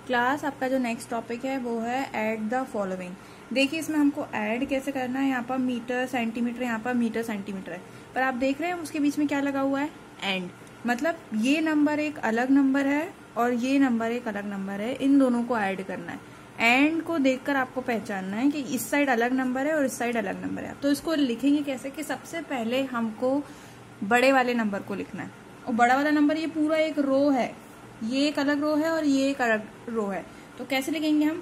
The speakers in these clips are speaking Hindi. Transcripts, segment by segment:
क्लास आपका जो नेक्स्ट टॉपिक है वो है ऐड द फॉलोइंग। देखिए इसमें हमको ऐड कैसे करना है। यहाँ पर मीटर सेंटीमीटर, यहाँ पर मीटर सेंटीमीटर है, पर आप देख रहे हैं उसके बीच में क्या लगा हुआ है, एंड। मतलब ये नंबर एक अलग नंबर है और ये नंबर एक अलग नंबर है, इन दोनों को ऐड करना है। एंड को देखकर आपको पहचानना है कि इस साइड अलग नंबर है और इस साइड अलग नंबर है। तो इसको लिखेंगे कैसे कि सबसे पहले हमको बड़े वाले नंबर को लिखना है, और बड़ा वाला नंबर ये पूरा एक रो है, ये एक अलग रो है और ये एक अलग रो है। तो कैसे लिखेंगे हम,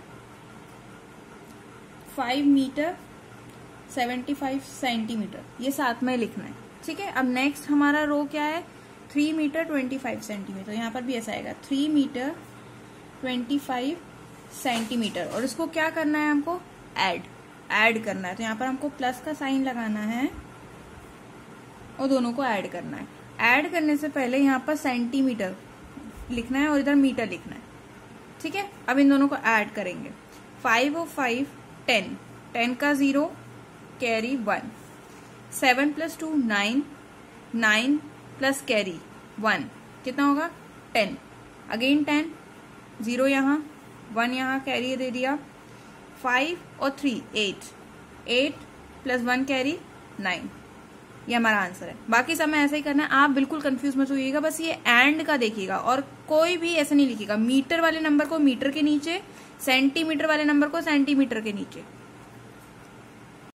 5 मीटर 75 सेंटीमीटर, ये साथ में लिखना है। ठीक है, अब नेक्स्ट हमारा रो क्या है, 3 मीटर 25 सेंटीमीटर। यहाँ पर भी ऐसा आएगा 3 मीटर 25 सेंटीमीटर, और इसको क्या करना है, हमको ऐड करना है। तो यहाँ पर हमको प्लस का साइन लगाना है और दोनों को ऐड करना है। ऐड करने से पहले यहाँ पर सेंटीमीटर लिखना है और इधर मीटर लिखना है। ठीक है, अब इन दोनों को ऐड करेंगे। 5 और 5 10, 10 का 0 कैरी 1, 7 + 2 9, 9 प्लस कैरी 1, कितना होगा 10, अगेन 10, 0 यहाँ 1 यहाँ कैरी दे दिया। 5 और 3 8, 8 + 1 कैरी 9, ये हमारा आंसर है। बाकी सब में ऐसा ही करना है, आप बिल्कुल कंफ्यूज मत होइएगा, बस ये एंड का देखिएगा और कोई भी ऐसा नहीं लिखिएगा। मीटर वाले नंबर को मीटर के नीचे, सेंटीमीटर वाले नंबर को सेंटीमीटर के नीचे।